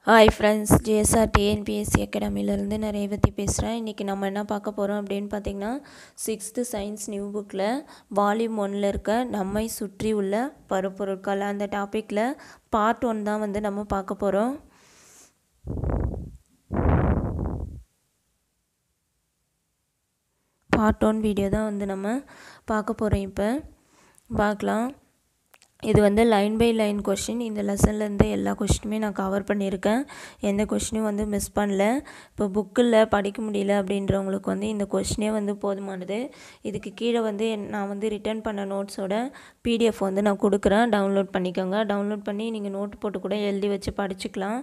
Hi friends, JSR TNPSC அகாடமிலேருந்து நான் ரேவதி பேசுகிறேன். இன்றைக்கி நம்ம என்ன பார்க்க போகிறோம் அப்படின்னு பார்த்திங்கன்னா 6th சயின்ஸ் நியூ புக்கில் வால்யூம் 1ல் இருக்க நம்மை சுற்றி உள்ள பருப்பொருட்கள் அந்த டாப்பிக்கில் பார்ட் 1 தான் வந்து நம்ம பார்க்க போகிறோம். பார்ட் 1 வீடியோ தான் வந்து நம்ம பார்க்க போகிறோம். இப்போ பார்க்கலாம். இது வந்து லைன் பை லைன் கொஷின். இந்த லெசன்லேருந்து எல்லா கொஷினுமே நான் கவர் பண்ணியிருக்கேன். எந்த கொஷினும் வந்து மிஸ் பண்ணல. இப்போ புக்கில் படிக்க முடியல அப்படின்றவங்களுக்கு வந்து இந்த கொஷினே வந்து போதுமானது. இதுக்கு கீழே வந்து நான் வந்து ரிட்டர்ன் பண்ண நோட்ஸோட பிடிஎஃப் வந்து நான் கொடுக்குறேன். டவுன்லோட் பண்ணிக்கோங்க. டவுன்லோட் பண்ணி நீங்கள் நோட் போட்டு கூட எழுதி வச்சு படிச்சுக்கலாம்.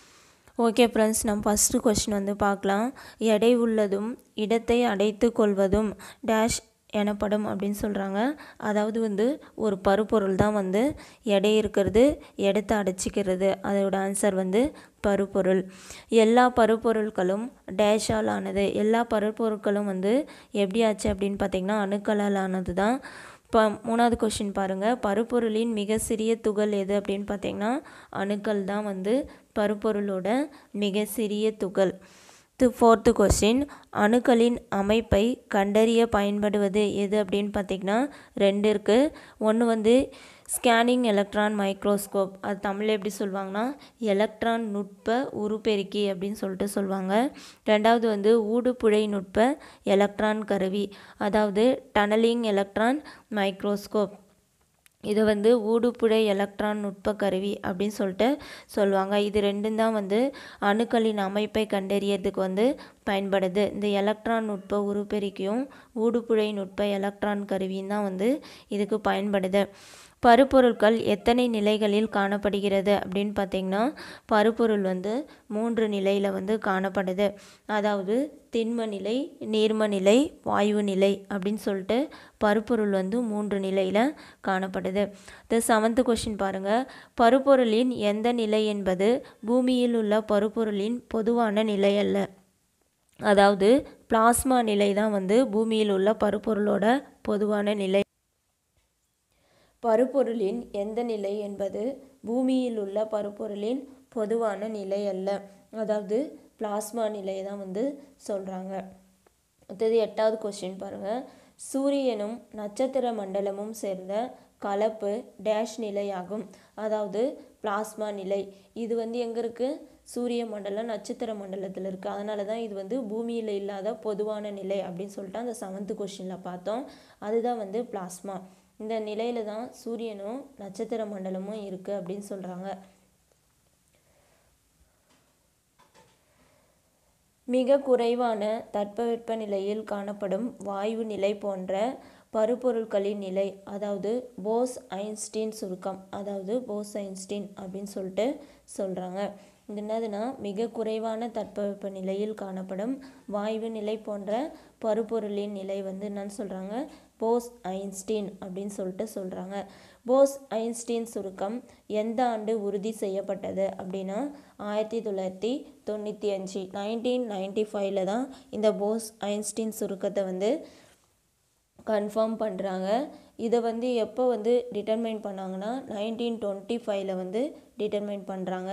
ஓகே ஃப்ரெண்ட்ஸ், நம்ம ஃபஸ்ட்டு கொஷின் வந்து பார்க்கலாம். எடை உள்ளதும் இடத்தை அடைத்து கொள்வதும் டேஷ் எனப்படும் அப்படின்னு சொல்கிறாங்க. அதாவது வந்து ஒரு பருப்பொருள் தான் வந்து எடை இருக்கிறது, இடத்தை அடைச்சிக்கிறது. அதோட ஆன்சர் வந்து பருப்பொருள். எல்லா பருப்பொருட்களும் டேஷால் ஆனது. எல்லா பருப்பொருட்களும் வந்து எப்படி ஆச்சு அப்படின்னு பார்த்திங்கன்னா அணுக்களால் ஆனது தான். இப்போ 3வது கொஷின் பாருங்கள். பருப்பொருளின் மிக சிறிய துகள் எது அப்படின்னு பார்த்திங்கன்னா அணுக்கள் தான் வந்து பருப்பொருளோட மிக சிறிய துகள். 4th question. அணுக்களின் அமைப்பை கண்டறிய பயன்படுவது எது அப்படின்னு பார்த்திங்கன்னா 2 இருக்குது. ஒன்று வந்து ஸ்கேனிங் எலக்ட்ரான் மைக்ரோஸ்கோப், அது தமிழில் எப்படி சொல்லுவாங்கன்னா எலக்ட்ரான் நுட்ப உருப்பெருக்கி அப்படின்னு சொல்லிட்டு சொல்லுவாங்க. 2வது வந்து ஊடுபுழை நுட்ப எலக்ட்ரான் கருவி, அதாவது டனலிங் எலக்ட்ரான் மைக்ரோஸ்கோப். இது வந்து ஊடுபுழை எலக்ட்ரான் நுட்ப கருவி அப்படின்னு சொல்லிட்டு சொல்லுவாங்க. இது ரெண்டும் தான் வந்து அணுக்களின் அமைப்பை கண்டறியறதுக்கு வந்து பயன்படுது. இந்த எலக்ட்ரான் நுட்ப உருப்பெருக்கியும் ஊடுபுழை நுட்ப எலக்ட்ரான் கருவியும் தான் வந்து இதுக்கு பயன்படுது. பருப்பொருட்கள் எத்தனை நிலைகளில் காணப்படுகிறது அப்படின்னு பார்த்திங்கன்னா பருப்பொருள் வந்து 3 நிலையில் வந்து காணப்படுது. அதாவது திண்ம நிலை, நீர்ம நிலை, வாயு நிலை அப்படின்னு சொல்லிட்டு பருப்பொருள் வந்து 3 நிலையில் காணப்படுது. இந்த 7th கொஷின் பாருங்கள். பருப்பொருளின் எந்த நிலை என்பது பூமியில் உள்ள பருப்பொருளின் பொதுவான நிலை அல்ல. அதாவது பிளாஸ்மா நிலை தான் வந்து பூமியில் உள்ள பருப்பொருளோட பொதுவான நிலை. பருப்பொருளின் எந்த நிலை என்பது பூமியில் உள்ள பருப்பொருளின் பொதுவான நிலை அல்ல. அதாவது பிளாஸ்மா நிலையை தான் வந்து சொல்கிறாங்க. அடுத்தது 8வது கொஸ்டின் பாருங்கள். சூரியனும் நட்சத்திர மண்டலமும் சேர்ந்த கலப்பு டேஷ் நிலையாகும். அதாவது பிளாஸ்மா நிலை. இது வந்து எங்கே இருக்குது? சூரிய மண்டலம் நட்சத்திர மண்டலத்தில் இருக்குது. அதனால தான் இது வந்து பூமியில் இல்லாத பொதுவான நிலை அப்படின்னு சொல்லிட்டு அந்த 7th கொஸ்டினில் பார்த்தோம். அதுதான் வந்து பிளாஸ்மா. இந்த நிலையில தான் சூரியனும் நட்சத்திர மண்டலமும் இருக்குது அப்படின்னு சொல்கிறாங்க. மிக குறைவான தட்பவெப்ப நிலையில் காணப்படும் வாயு நிலை போன்ற பருப்பொருட்களின் நிலை, அதாவது போஸ் ஐன்ஸ்டீன் சுருக்கம், அதாவது போஸ் ஐன்ஸ்டீன் அப்படின்னு சொல்லிட்டு சொல்கிறாங்க. இது என்னதுன்னா மிக குறைவான தட்பவெப்ப நிலையில் காணப்படும் வாயு நிலை போன்ற பருப்பொருளின் நிலை வந்து என்னன்னு சொல்கிறாங்க? போஸ் ஐன்ஸ்டீன் அப்படின்னு சொல்லிட்டு சொல்கிறாங்க. போஸ் ஐன்ஸ்டீன் சுருக்கம் எந்த ஆண்டு உறுதி செய்யப்பட்டது அப்படின்னா 1995 1995 தான் இந்த போஸ் ஐன்ஸ்டீன் சுருக்கத்தை வந்து கன்ஃபார்ம் பண்ணுறாங்க. இதை வந்து எப்போ வந்து டிட்டர்மைன் பண்ணாங்கன்னா 1925 வந்து டிட்டர்மைன் பண்ணுறாங்க,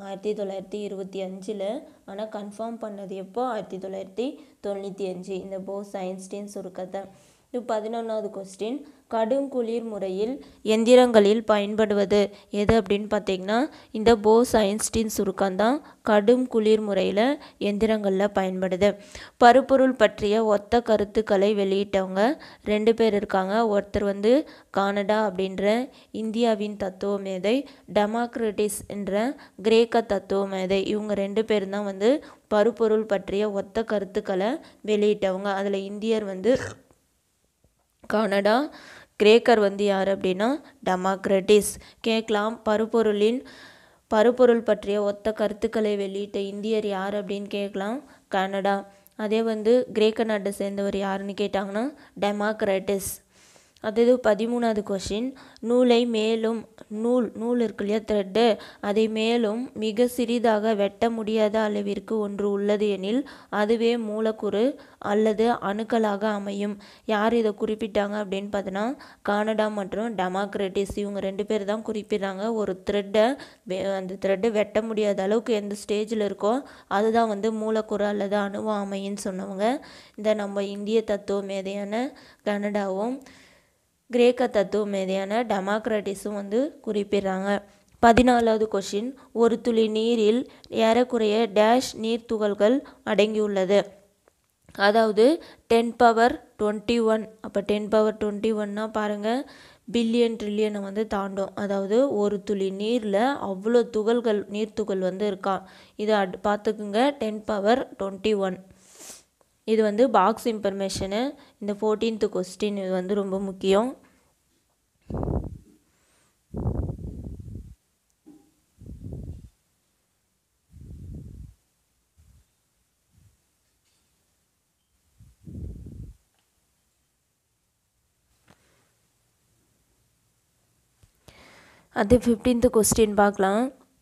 1925. ஆனால் கன்ஃபார்ம் பண்ணது எப்போ? 1995 இந்த போஸ் ஐன்ஸ்டீன் சுருக்கத்தை. இது 11வது கொஸ்டின். கடும் குளிர் முறையில் எந்திரங்களில் பயன்படுவது எது அப்படின்னு பார்த்திங்கன்னா இந்த போஸ் ஐன்ஸ்டீன் சுருக்கம் தான் கடும் குளிர் முறையில் எந்திரங்களில் பயன்படுது. பருப்பொருள் பற்றிய ஒத்த கருத்துக்களை வெளியிட்டவங்க 2 பேர் இருக்காங்க. ஒருத்தர் வந்து கானடா அப்படின்ற இந்தியாவின் தத்துவ மேதை, டெமோக்ரிட்டஸ் என்ற கிரேக்க தத்துவ மேதை. இவங்க 2 பேர் தான் வந்து பருப்பொருள் பற்றிய ஒத்த கருத்துக்களை வெளியிட்டவங்க. அதில் இந்தியர் வந்து கானடா, கிரேக்கர் வந்து யார் அப்படின்னா டெமோக்ரிட்டஸ். கேட்கலாம், பருப்பொருள் பற்றிய ஒத்த கருத்துக்களை வெளியிட்ட இந்தியர் யார் அப்படின்னு கேட்கலாம், கனடா. அதே வந்து கிரேக்க நாட்டை சேர்ந்தவர் யாருன்னு கேட்டாங்கன்னா டெமோக்ரிட்டஸ். அடுத்தது 13வது கொஷின், நூலை மேலும் நூல் இருக்கு இல்லையா, த்ரெட்டு, அதை மேலும் மிக சிறிதாக வெட்ட முடியாத அளவிற்கு ஒன்று உள்ளது எனில் அதுவே மூலக்கூறு அல்லது அணுக்களாக அமையும். யார் இதை குறிப்பிட்டாங்க அப்படின்னு பார்த்தோன்னா கனடா மற்றும் டெமோக்ரட்டிஸ், இவங்க 2 பேர் தான் குறிப்பிட்றாங்க. ஒரு த்ரெட்டை அந்த த்ரெட்டை வெட்ட முடியாத அளவுக்கு எந்த ஸ்டேஜில் இருக்கோ அதுதான் வந்து மூலக்கூறு அல்லது அணுவாக அமையும்னு சொன்னவங்க இந்த நம்ம இந்திய தத்துவ மேதையான கனடாவும் கிரேக்க தத்துவ மேதையான டெமோக்ரட்டிஸும் வந்து குறிப்பிட்றாங்க. 14வது கொஷின், ஒரு துளி நீரில் ஏறக்குறைய டேஷ் நீர் துகள்கள் அடங்கியுள்ளது. அதாவது 10^21. அப்போ 10^21னா பாருங்கள் பில்லியன் ட்ரில்லியனை வந்து தாண்டும். அதாவது ஒரு துளி நீரில் அவ்வளோ துகள்கள் நீர்த்துகள் வந்து இருக்கான். இதை பார்த்துக்குங்க, 10^21. இது வந்து பாக்ஸ் இன்ஃபர்மேஷனு. இந்த 14th கொஸ்டின் இது வந்து ரொம்ப முக்கியம். அது 15th கொஸ்டின் பார்க்கலாம்.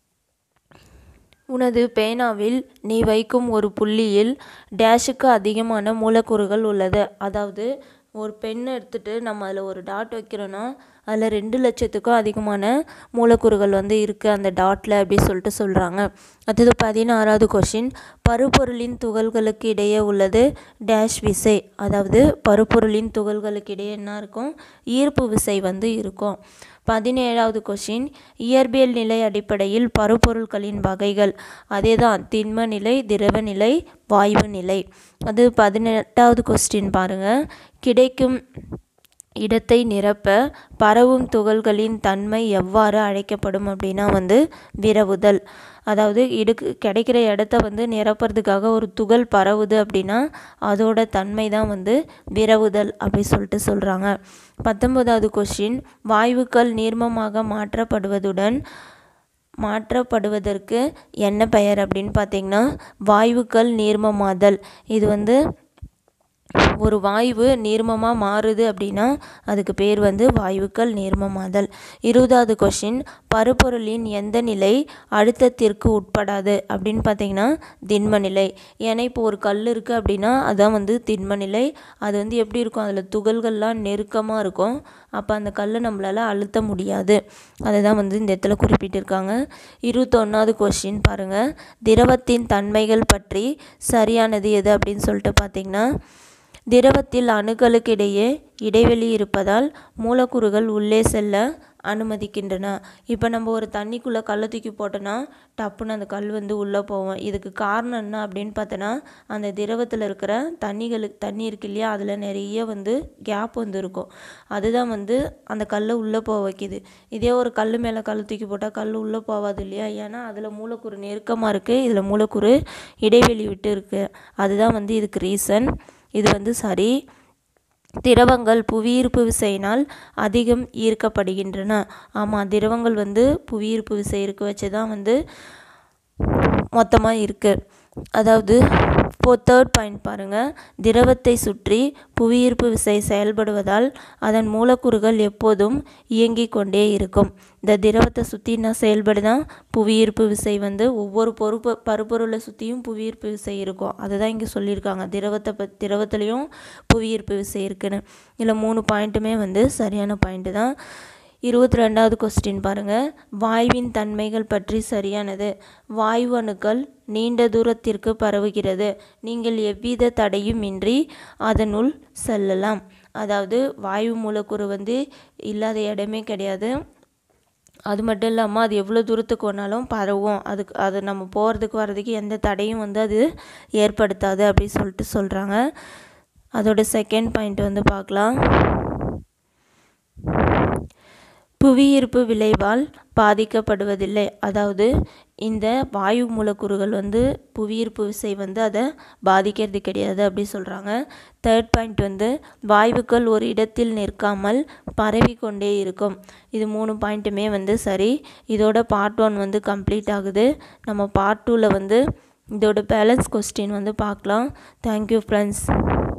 உனது பேனாவில் நீ வைக்கும் ஒரு புள்ளியில் டேஷுக்கு அதிகமான மூலக்கூறுகள் உள்ளது. அதாவது ஒரு பெண்ணை எடுத்துகிட்டு நம்ம அதில் ஒரு டாட் வைக்கிறோன்னா அதில் 2 லட்சத்துக்கும் அதிகமான மூலக்கூறுகள் வந்து இருக்குது அந்த டாட்டில் அப்படி சொல்லிட்டு சொல்கிறாங்க. அடுத்தது 16வது கொஷின், பருப்பொருளின் துகள்களுக்கு இடையே உள்ளது டேஷ் விசை. அதாவது பருப்பொருளின் துகள்களுக்கு இடையே என்ன இருக்கும், ஈர்ப்பு விசை வந்து இருக்கும். 17வது கொஷின், இயற்பியல் நிலை அடிப்படையில் பருப்பொருட்களின் வகைகள். அதே தான், திண்ம நிலை, திரவ நிலை, வாயு நிலை. அது 18வது கொஸ்டின் பாருங்கள், கிடைக்கும் இடத்தை நிரப்ப பரவும் துகள்களின் தன்மை எவ்வாறு அழைக்கப்படும் அப்படின்னா வந்து விரவுதல். அதாவது கிடைக்கிற இடத்த வந்து நிரப்புறதுக்காக ஒரு துகள் பரவுது அப்படின்னா அதோட தன்மை தான் வந்து விரவுதல் அப்படி சொல்லிட்டு சொல்கிறாங்க. 19வது கொஸ்டின், வாயுக்கள் நீர்மமாக மாற்றப்படுவதற்கு என்ன பெயர் அப்படின்னு பார்த்தீங்கன்னா வாயுக்கள் நீர்மமாதல். இது வந்து ஒரு வாயு நீர்மமாக மாறுது அப்படின்னா அதுக்கு பேர் வந்து வாயுக்கள் நீர்மமாதல். 20வது கொஷின், பருப்பொருளின் எந்த நிலை அழுத்தத்திற்கு உட்படாது அப்படின்னு பார்த்தீங்கன்னா திண்ம நிலை. ஏன்னா இப்போ ஒரு கல் இருக்குது அப்படின்னா அதுதான் வந்து திண்ம நிலை. அது வந்து எப்படி இருக்கும், அதில் துகள்கள்லாம் நெருக்கமாக இருக்கும். அப்போ அந்த கல்லை நம்மளால் அழுத்த முடியாது. அதை தான் வந்து இந்த இடத்துல குறிப்பிட்டிருக்காங்க. 21வது கொஷின் பாருங்கள், திரவத்தின் தன்மைகள் பற்றி சரியானது எது அப்படின்னு சொல்லிட்டு பார்த்தீங்கன்னா திரவத்தில் அணுக்களுக்கிடையே இடைவெளி இருப்பதால் மூலக்கூறுகள் உள்ளே செல்ல அனுமதிக்கின்றன. இப்போ நம்ம ஒரு தண்ணிக்குள்ளே கல்லை தூக்கி போட்டோன்னா டப்புன்னு அந்த கல் வந்து உள்ளே போவோம். இதுக்கு காரணம் என்ன அப்படின்னு பார்த்தோன்னா அந்த திரவத்தில் இருக்கிற தண்ணி இருக்கு இல்லையா, அதில் நிறைய வந்து கேப் வந்து இருக்கும். அதுதான் வந்து அந்த கல்லை உள்ளே போக வைக்கிது. இதே ஒரு கல் மேலே கல் தூக்கி போட்டால் கல் உள்ளே போகாது இல்லையா, ஏன்னா அதில் மூலக்கூறு நெருக்கமாக இருக்குது, இதில் மூலக்கூறு இடைவெளி விட்டு இருக்குது. அதுதான் வந்து இதுக்கு ரீசன். இது வந்து சரி. திரவங்கள் புவியீர்ப்பு விசையினால் அதிகம் ஈர்க்கப்படுகின்றன. ஆமாம், திரவங்கள் வந்து புவியீர்ப்பு விசை இருக்க வச்சு தான் வந்து மொத்தமாக இருக்குது. அதாவது இப்போ 3rd பாயிண்ட் பாருங்கள், திரவத்தை சுற்றி புவியீர்ப்பு விசை செயல்படுவதால் அதன் மூலக்கூறுகள் எப்போதும் இயங்கிக் கொண்டே இருக்கும். இந்த திரவத்தை சுற்றி என்ன செயல்படுதான், புவியீர்ப்பு விசை வந்து ஒவ்வொரு பருப்பொருளை சுற்றியும் புவியீர்ப்பு விசை இருக்கும். அதுதான் இங்கே சொல்லியிருக்காங்க, திரவத்துலேயும் புவியீர்ப்பு விசை இருக்குன்னு. இதில் 3 பாயிண்ட்டுமே வந்து சரியான பாயிண்ட்டு தான். 22வது கொஸ்டின் பாருங்கள், வாயுவின் தன்மைகள் பற்றி சரியானது. வாயு அணுக்கள் நீண்ட தூரத்திற்கு பரவுகிறது. நீங்கள் எவ்வித தடையும் இன்றி அதனுள் செல்லலாம். அதாவது வாயு மூலக்கூறு வந்து இல்லாத இடமே கிடையாது. அது மட்டும் இல்லாமல் அது எவ்வளோ தூரத்துக்கு வேணாலும் பரவும். அது நம்ம போகிறதுக்கு வர்றதுக்கு எந்த தடையும் வந்து அது ஏற்படுத்தாது அப்படி சொல்லிட்டு சொல்கிறாங்க. அதோட 2nd பாயிண்ட் வந்து பார்க்கலாம். புவியீர்ப்பு விளைவால் பாதிக்கப்படுவதில்லை. அதாவது இந்த வாயு மூலக்கூறுகள் வந்து புவியீர்ப்பு விசை வந்து அதை பாதிக்கிறது கிடையாது அப்படி சொல்கிறாங்க. 3rd பாயிண்ட் வந்து வாயுக்கள் ஒரு இடத்தில் நிற்காமல் பரவி கொண்டே இருக்கும். இது 3 பாயிண்ட்டுமே வந்து சரி. இதோட பார்ட் 1 வந்து கம்ப்ளீட் ஆகுது. நம்ம பார்ட் 2ல் வந்து இதோட பேலன்ஸ் கொஸ்டின் வந்து பார்க்கலாம். Thank you friends.